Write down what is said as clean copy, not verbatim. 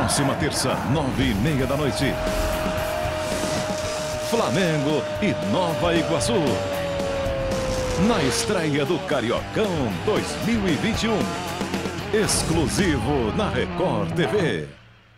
Próxima terça, 9h30 da noite. Flamengo e Nova Iguaçu. Na estreia do Cariocão 2021. Exclusivo na Record TV.